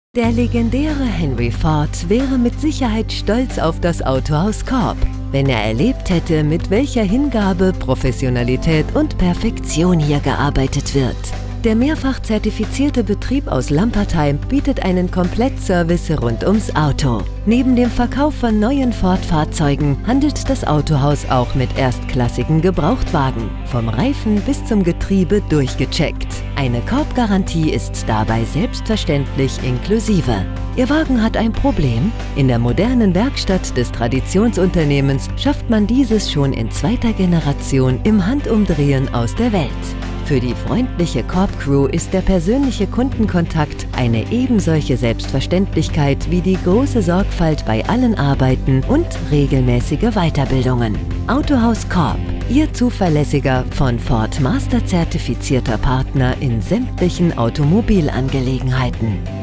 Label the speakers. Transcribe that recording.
Speaker 1: Der legendäre Henry Ford wäre mit Sicherheit stolz auf das Autohaus Corp, wenn er erlebt hätte, mit welcher Hingabe, Professionalität und Perfektion hier gearbeitet wird. Der mehrfach zertifizierte Betrieb aus Lampertheim bietet einen Komplettservice rund ums Auto. Neben dem Verkauf von neuen Ford-Fahrzeugen handelt das Autohaus auch mit erstklassigen Gebrauchtwagen, vom Reifen bis zum Getriebe durchgecheckt. Eine Corp-Garantie ist dabei selbstverständlich inklusive. Ihr Wagen hat ein Problem? In der modernen Werkstatt des Traditionsunternehmens schafft man dieses schon in zweiter Generation im Handumdrehen aus der Welt. Für die freundliche Corp-Crew ist der persönliche Kundenkontakt eine ebensolche Selbstverständlichkeit wie die große Sorgfalt bei allen Arbeiten und regelmäßige Weiterbildungen. Autohaus Corp, Ihr zuverlässiger, von Ford Master zertifizierter Partner in sämtlichen Automobilangelegenheiten.